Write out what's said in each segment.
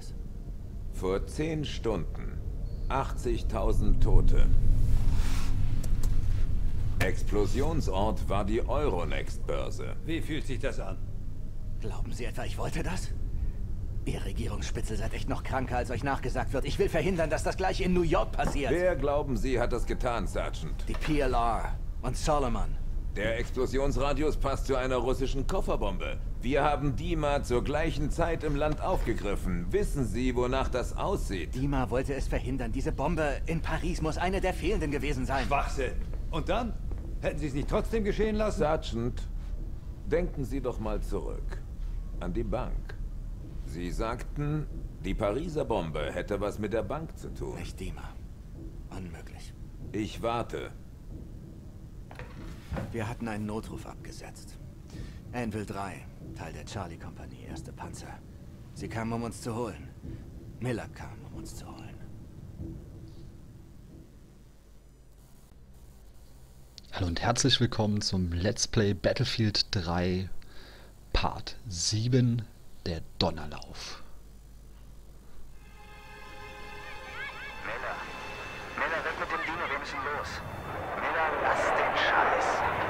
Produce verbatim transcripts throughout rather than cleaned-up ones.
das? Vor zehn Stunden. achtzigtausend Tote. Explosionsort war die Euronext-Börse. Wie fühlt sich das an? Glauben Sie etwa, ich wollte das? Ihr Regierungsspitzel seid echt noch kranker, als euch nachgesagt wird. Ich will verhindern, dass das gleiche in New York passiert. Wer, glauben Sie, hat das getan, Sergeant? Die P L R und Solomon. Der Explosionsradius passt zu einer russischen Kofferbombe. Wir haben Dima zur gleichen Zeit im Land aufgegriffen. Wissen Sie, wonach das aussieht? Dima wollte es verhindern. Diese Bombe in Paris muss eine der fehlenden gewesen sein. Schwachsinn. Und dann? Hätten Sie es nicht trotzdem geschehen lassen? Sergeant, denken Sie doch mal zurück. An die Bank. Sie sagten, die Pariser Bombe hätte was mit der Bank zu tun. Nicht Dima. Unmöglich. Ich warte. Wir hatten einen Notruf abgesetzt. Anvil drei, Teil der Charlie-Kompanie, erste Panzer. Sie kamen, um uns zu holen. Miller kam, um uns zu holen. Hallo und herzlich willkommen zum Let's Play Battlefield drei Part sieben, der Donnerlauf. Miller. Miller, weg mit dem Dino, wir müssen los. Miller, lass den Scheiß.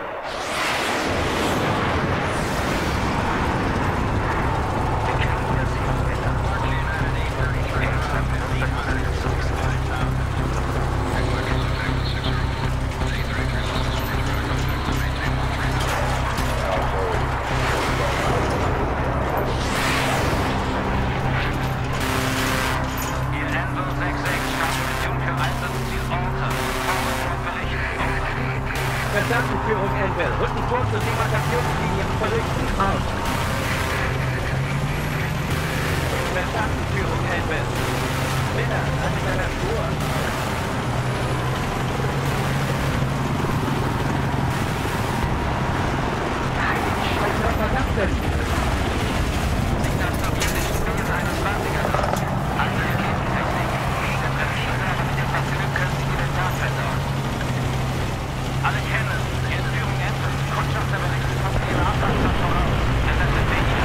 Wir kriegen das hin, Miller. Ernsthaft, wir müssen das alles suchen. Verstandesführung Anvil. Rücken vor zur Demarkationslinie und verrückten Aus. Verstandesführung Anvil. Miller, an deiner Spur. Scheiße, was war das denn? Signalstabil, Spiel einundzwanziger Grad. Alle Raketentechnik. Das Raketensystem mit dem Verzug künstliche Daten versorgt. Alle kennen, hier ist Führung Ende. Kundschafter berichtet von ihrer Abwachsung voraus. Das ist der Weg.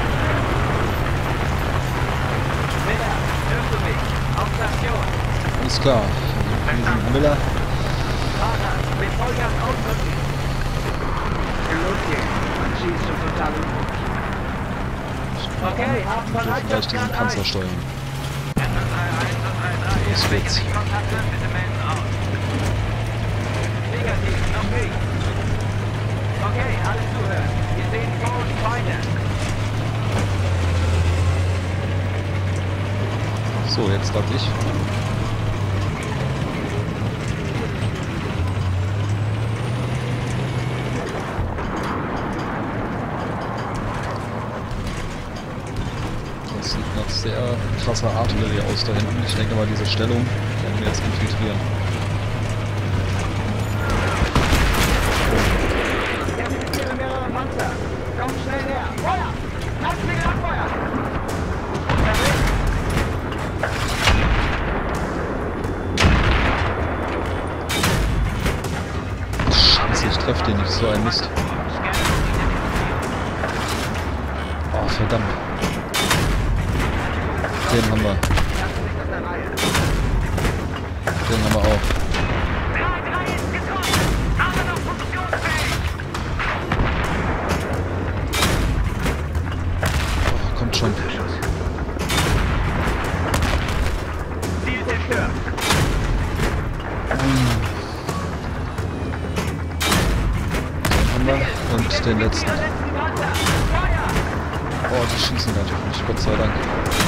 Miller, hörst du mich? Auf Station. Alles klar, wir sind Miller. Fahrer, mit Vollgas ausrücken. Los geht's. Man schießt schon total unruhig. Okay, haben Ich will vielleicht diesen Panzer steuern. Los geht's. Bitte melden aus. Negativ, noch nicht. Okay, alles zuhören. Wir sehen vor uns Feinde. So, jetzt darf ich. Das sieht nach sehr krasser Artillerie aus da hinten. Ich denke mal, diese Stellung werden wir jetzt infiltrieren. Panzer! Komm schnell her! Feuer! Lasst mich abfeuern! Scheiße, ich treffe den nicht, so ein Mist. Oh, verdammt. Den haben wir. Den haben wir auch. Kommt schon. Ziel zerstört. Den haben wir. Und den letzten. Oh, die schießen natürlich, Gott sei Dank.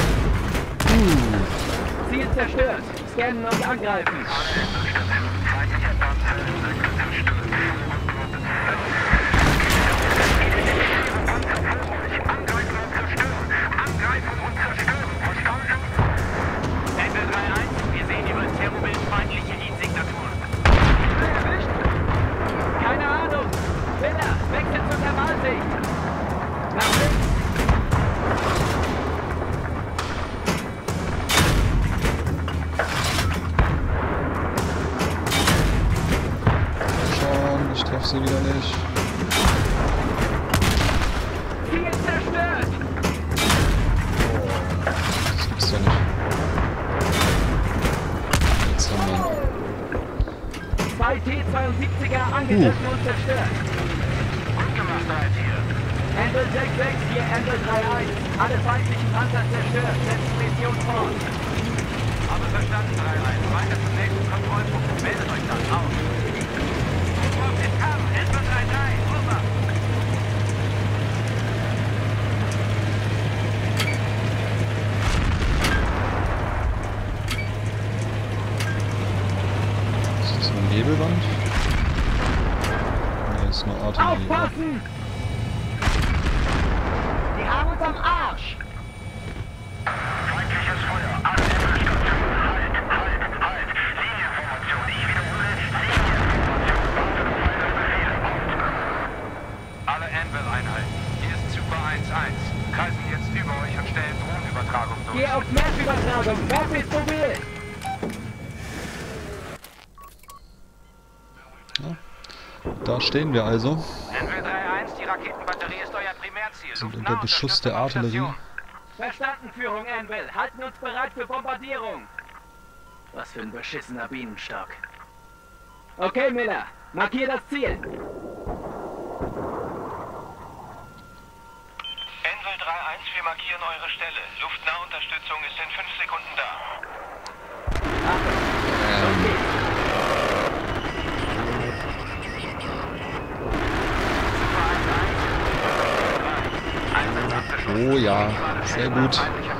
Uh. Ziel zerstört. Scannen und angreifen. Keine Ahnung. Miller, wechsel zur Thermalsicht. Nach links. Schon, ich treffe sie wieder nicht. Ziel zerstört. Das gibt's ja nicht. T zweiundsiebziger angegriffen uh. und zerstört. Gut gemacht, drei vier. Anvil sechs sechs, hier Anvil drei eins. Alle feindlichen Panzer zerstört. Setzt Mission fort. Habe verstanden, drei eins. Weiter zum nächsten Kontrollpunkt. Meldet euch dann. Auf. Rufwurf ist Kamm. Anvil drei drei. Over. Ist das eine Nebelwand? Ne, ist nur Artillerie. Aufpassen! Die haben uns am Arsch! Feindliches Feuer. Alle Nebelstation. Halt, halt, halt. Linienformation. Ich wiederhole. Linienformation. Weitere Pfeile Befehle. Out. Alle Anvil-Einheiten. Hier ist Super eins eins. Kreisen jetzt über euch und stellen Drohnenübertragung durch. Geh auf Map-Übertragung. Map ist mobil. Ja. Da stehen wir also. Anvil drei eins, die Raketenbatterie ist euer Primärziel. Sind unter Beschuss der Artillerie. Verstanden, Führung Anvil. Halten uns bereit für Bombardierung. Was für ein beschissener Bienenstock. Okay, Miller. Markier das Ziel. Anvil drei eins, wir markieren eure Stelle. Luftnahunterstützung ist in fünf Sekunden da. Oh ja, sehr gut.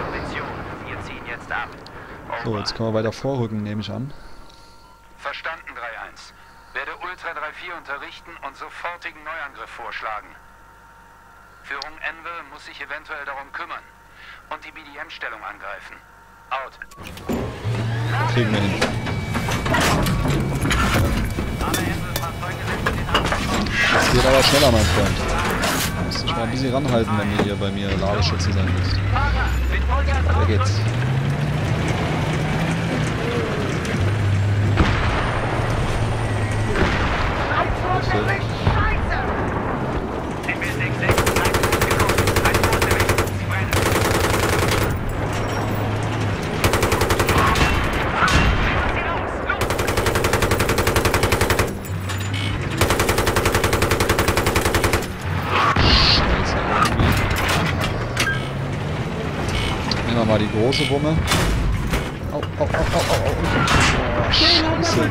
So, jetzt können wir weiter vorrücken, nehme ich an. Verstanden, drei eins. Werde Ultra drei vier unterrichten und sofortigen Neuangriff vorschlagen. Führung Anvil muss sich eventuell darum kümmern und die B D M-Stellung angreifen. Out. Kriegen wir hin. Das geht aber schneller, mein Freund. Du musst dich mal ein bisschen ranhalten, wenn ihr hier bei mir Ladeschütze sein müsst. Da geht's. Hilfe. Mal die große Wumme. Au, au, au, au, au, au. Oh, Scheiße.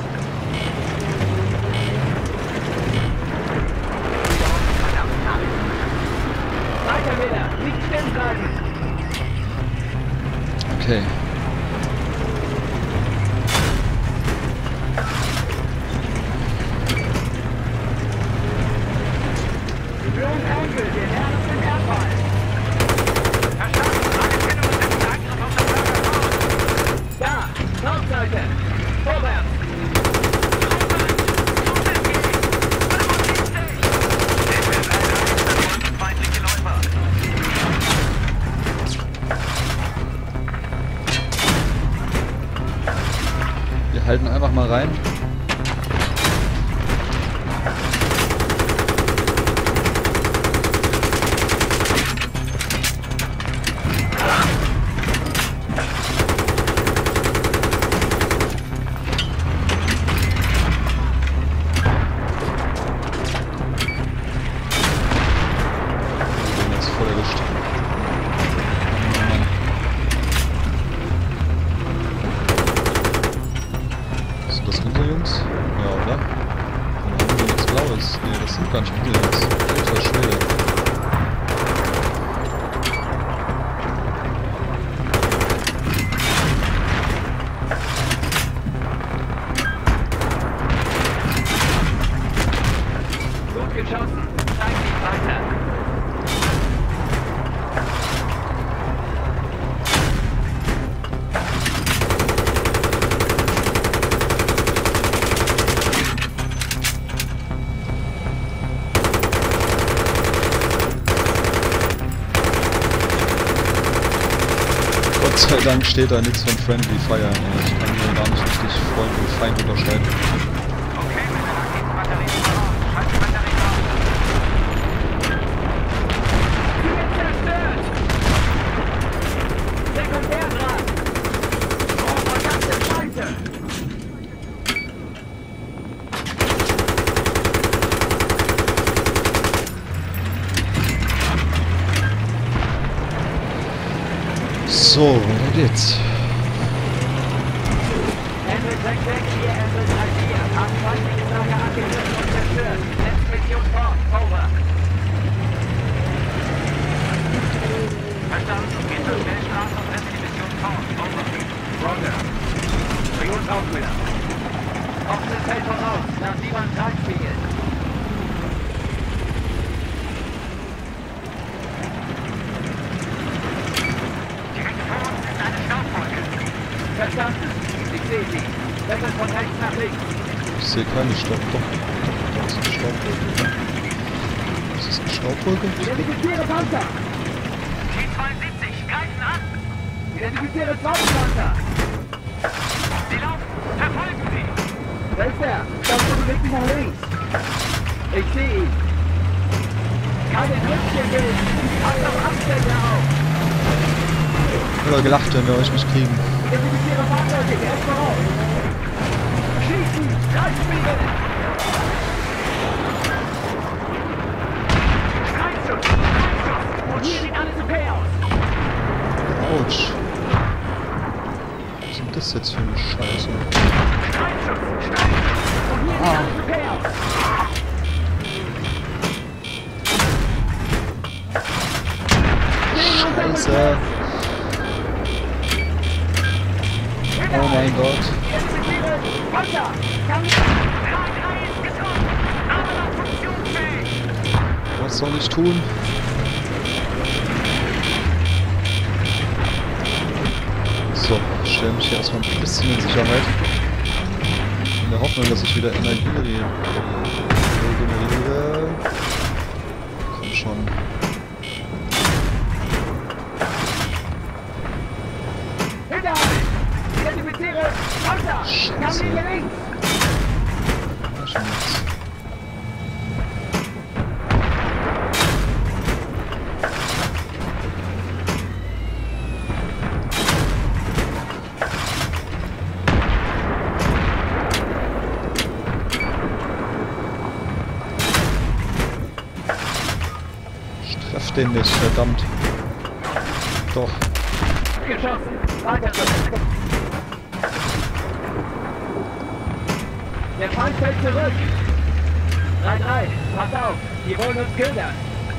Okay. Wir halten einfach mal rein. Gott sei Dank steht da nichts von Friendly Fire. Ich kann hier gar nicht richtig Freund und Feind unterscheiden. Okay, mit der Raketenbatterie voraus. Schalt die Batterie raus. Sie wird zerstört! Sekundärdraht! Oh, verdammte Scheiße! So, weiter geht's. Hendrik sechs sechs, hier Hendrik drei vier. Haben feindliche Lager angegriffen und zerstört. Letzte Mission fort. Over. Verstanden. Geht zur Schnellstraße und setzt die Mission fort. Over. Roger. Bring uns auf, Männer. Offenes Feld voraus. Nach Simon Zeitspiegel. Direkt vor uns ist eine Staubwolke. Verstanden. Ich sehe sie. Wechselt von rechts nach links. Ich sehe keine Staub. Doch, doch, das ist eine Staubwolke. Das ist eine Staubwolke? Identifiziere Panzer. T zweiundsiebzig, greifen an. Identifiziere Zweitpanzer. Sie laufen. Verfolgen Sie. Da ist er. Staubwolke bewegt sich nach links. Ich sehe ihn. Keine Grüppchen geben. Pass auf Abstände auf. Ich habe gelacht, wenn wir euch nicht kriegen. Identifiziere Fahrzeuge, direkt voraus. Schießen, Reitspiegel. Streitschuss, Streitschuss. Und hier sieht alles okay aus. Autsch. Was ist denn das jetzt für eine Scheiße? Streitschuss, Streitschuss. Und hier sieht alles okay aus. Scheiße. Oh mein Gott. Panzer! Kann ich... drei drei ist getroffen! Aber noch funktionsfähig! Was soll ich tun? So, ich stelle mich hier erstmal ein bisschen in Sicherheit. In der Hoffnung, dass ich wieder Energie regeneriere. Komm schon. Hinter! Identifiziere Panzer! Scheiße. Kann links! Ja, schon jetzt. Ich treff den nicht, verdammt. Doch. Geschossen! Weiter so! Der Feind fällt zurück! drei drei, pass auf! Die wollen uns ködern!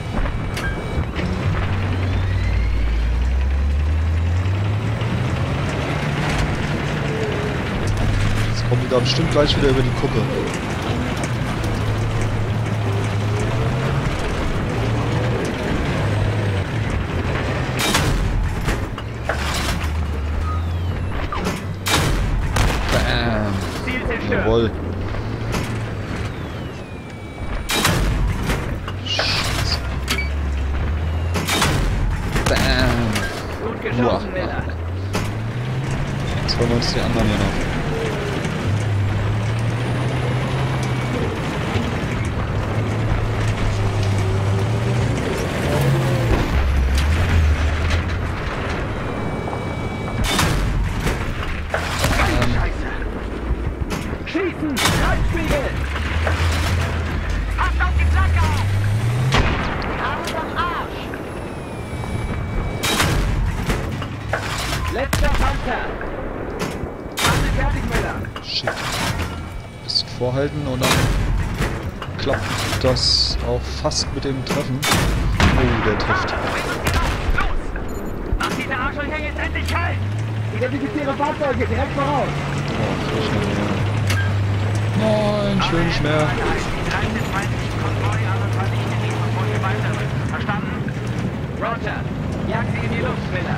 Jetzt kommen die da bestimmt gleich wieder über die Kuppe. Bam. Ziel zerstört! Jawohl. Scheiße. Bam. Gut geschossen, Miller! Jetzt holen wir uns die anderen hier noch. Schießen! Reitspiegel! Passt auf die Flanke auf! Wir haben uns am Arsch! Letzter Panzer! Alle fertig, Miller! Shit. Bisschen vorhalten und dann klappt das auch fast mit dem Treffen. Oh, der trifft. Los! Mach diese Arschlöcher jetzt endlich kalt! Identifiziere Fahrzeuge direkt voraus! Oh, ich nicht mehr. Nein, ich will nicht mehr. Verstanden? Roger. Jag sie in die Luft, Miller.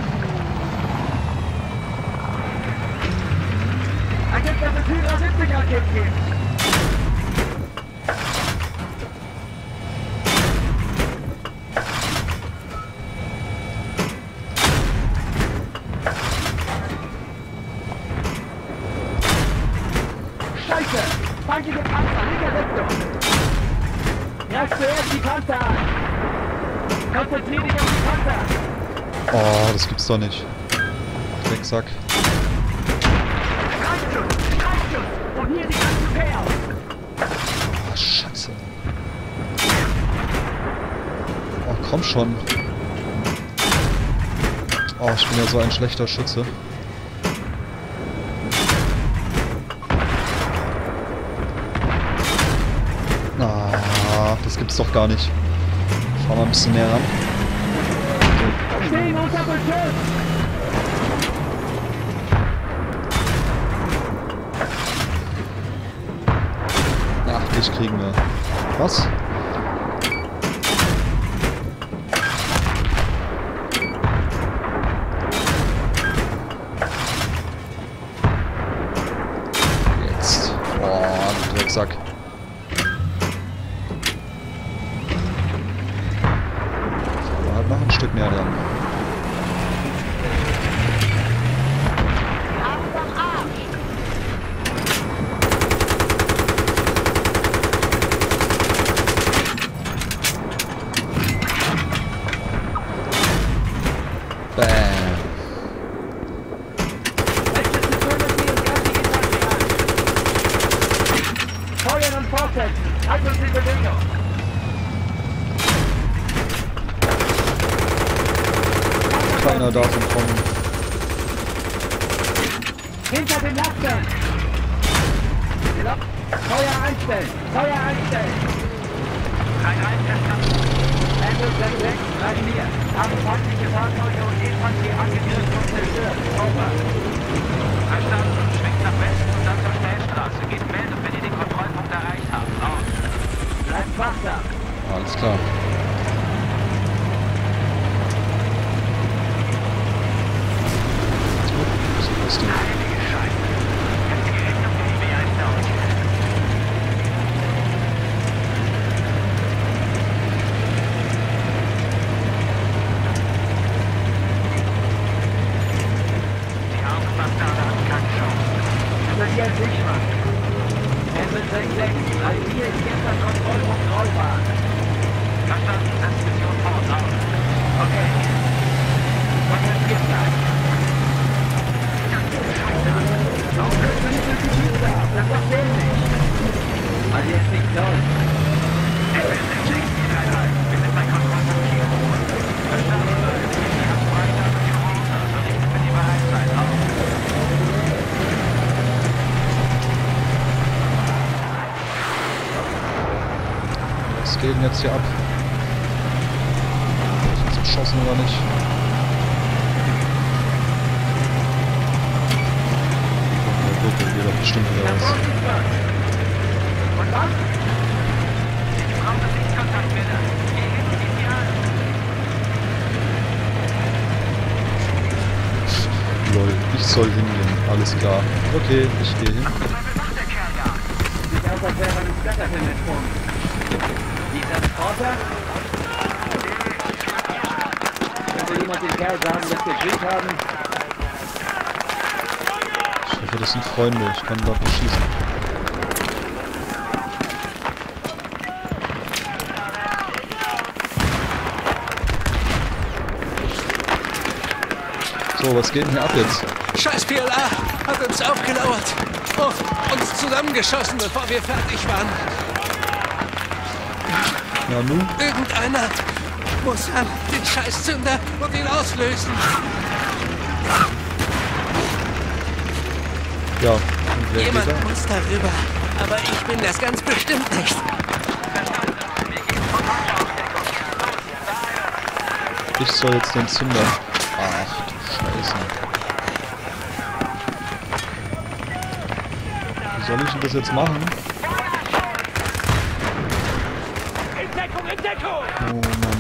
Agent, dass es hundertsiebzig Raketen gibt. Scheiße! Feindliche Panzer, linker Sektor! Greif zuerst die Panzer an! Konzentrier dich auf die Panzer! Oh, das gibt's doch nicht. Drecksack. Streitschuss! Streitschuss! Und hier sieht alles okay aus! Oh, Scheiße. Oh, komm schon. Oh, ich bin ja so ein schlechter Schütze. Ah, das gibt's doch gar nicht. Fahr mal ein bisschen näher ran. Ach, dich kriegen wir. Was? Jetzt. Boah, du Drecksack. Noch ein Stück mehr dran. Bam. Feuern und fortsetzen! Halt uns in Bewegung! Keiner darf entkommen. Hinter den Lasten! Feuer einstellen! Feuer einstellen! drei drei verstanden. Ambulance sechs sechs, bleiben wir. Haben feindliche Fahrzeuge und Infanterie angegriffen und zerstört. Over. Verstanden. Schwenkt nach Westen und dann zur Schnellstraße. Gebt Meldung, wenn ihr den Kontrollpunkt erreicht habt. Aus. Bleibt wachsam. Alles klar. So, was ist denn? Was geht denn jetzt hier ab? Ist jetzt geschossen oder nicht? Ja gut, dann geht doch bestimmt wieder was. Und was? Sie brauchen das Lichtkontakt bitte. Geh hin, geh sie an. Lol, ich soll hingehen, alles klar. Okay, ich gehe hin. Was macht der Kerl da? Sieht aus, als wäre er im Scatterhimmel gesprungen. Dieser Reporter? Könnte jemand den Kerl sagen, dass wir Glück haben? Ich hoffe, das sind Freunde, ich kann dort nicht schießen. So, was geht denn hier ab jetzt? Scheiß P L A hat uns aufgelauert und uns zusammengeschossen, bevor wir fertig waren. Ja, nun? Irgendeiner muss an den Scheißzünder und ihn auslösen. Ja, und wer Jemand geht da? muss darüber, aber ich bin das ganz bestimmt nicht. Ich soll jetzt den Zünder... Ach du Scheiße. Wie soll ich denn das jetzt machen? Oh Mann.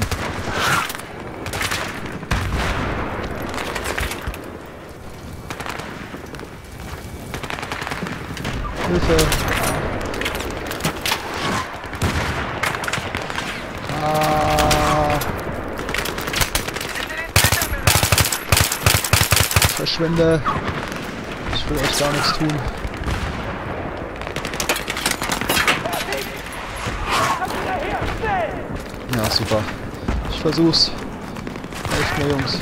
Hilfe! Ah! Verschwinde! Ich will euch gar nichts tun. Ja, super. Ich versuch's. Helft mir, Jungs.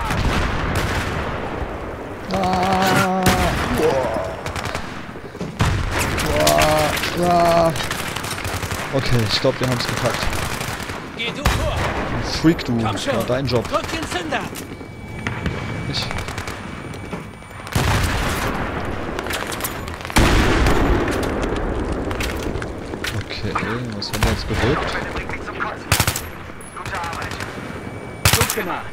Ah! Boah. Boah. Ah. Okay, ich glaube, wir haben's gepackt. Geh du vor. Freak, du. Komm schon. War dein Job. Drück den Zünder. nicht. Okay, was haben wir jetzt bewirkt? Gute Arbeit. Gut gemacht.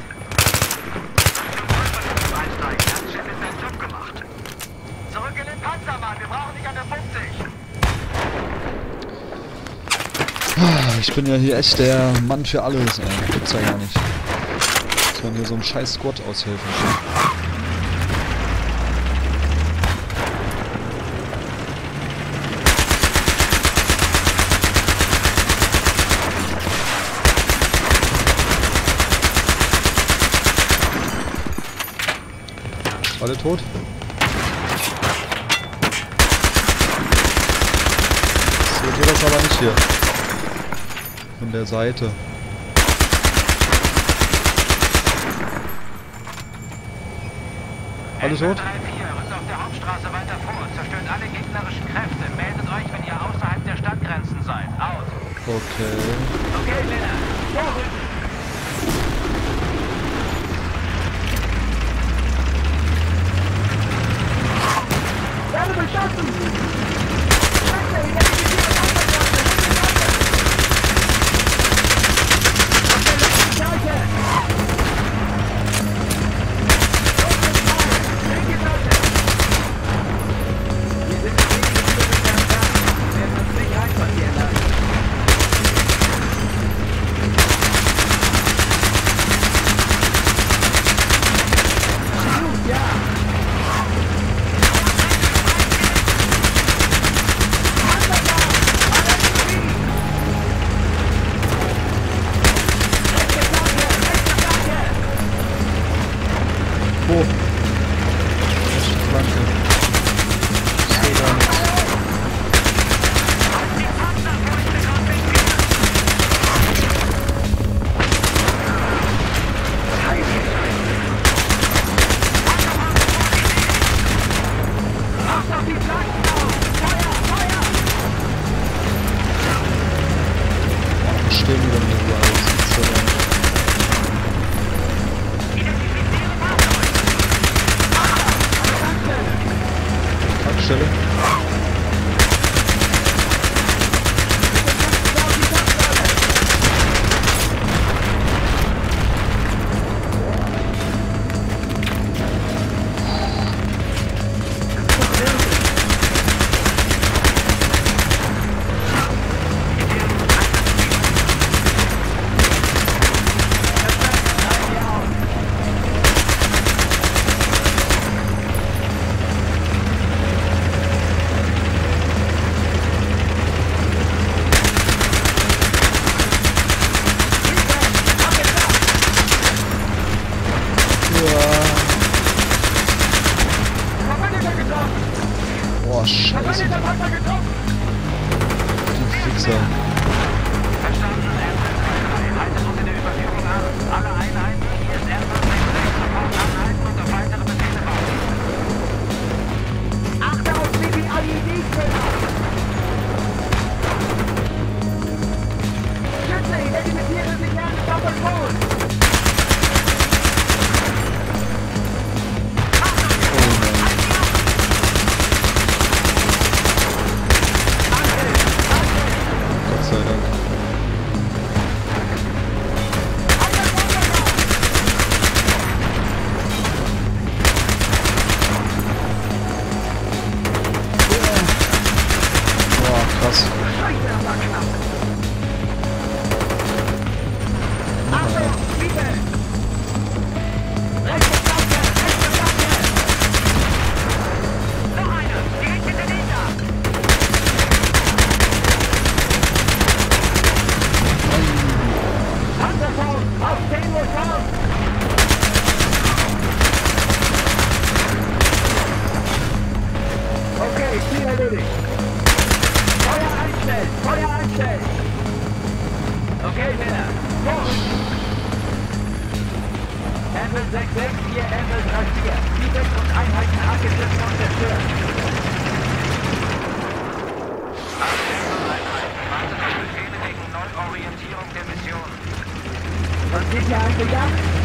Einsteigen, das Schiff ist seinen Job gemacht. Zurück in den Panzer, Mann. Wir brauchen dich an der fünfzig. Ah, ich bin ja hier echt der Mann für alles, ey. Gibt's ja gar nicht. Dass man hier so einem scheiß Squad aushelfen kann. Alle tot? Seht ihr das aber nicht hier? Von der Seite. Alle tot? drei vier, rückt auf der Hauptstraße weiter vor und zerstört alle gegnerischen Kräfte. Meldet euch, wenn ihr außerhalb der Stadtgrenzen seid. Aus. Okay. Okay, Männer. Vorrücken. Werde beschossen! Scheiße, identifiziert Wo? Rechte Flanke. Ich sehe gar nichts. Stehen wir denn hier alles? Gibt's da gar nicht. Tankstelle. Boah, scheiße. Die Fixer. Verstanden, haltet uns in der Überführung an. Alle Einheiten, hier ist R fünf sechs sechs, sofort anhalten und auf weitere Befehle warten. Achte auf C P I D-Fehler! Schütze, identifiziere sich an Doppelton! Gott sei Dank. Boah, krass. Scheiße, das war knapp! Achtung, Zwiebel! Rechte Flanke, rechte Flanke! Noch eine, direkt hinter dieser! Panzerfaust, auf zehn Uhr Faust! Okay, Ziel erledigt. Feuer einstellen, Feuer einstellen! Okay, Männer, vorrücken! R fünf sechs sechs, hier R fünf drei vier. Feedback und Einheiten angegriffen und zerstört. Wartet auf Befehle gegen Neuorientierung der Mission. Was geht hier eigentlich ab?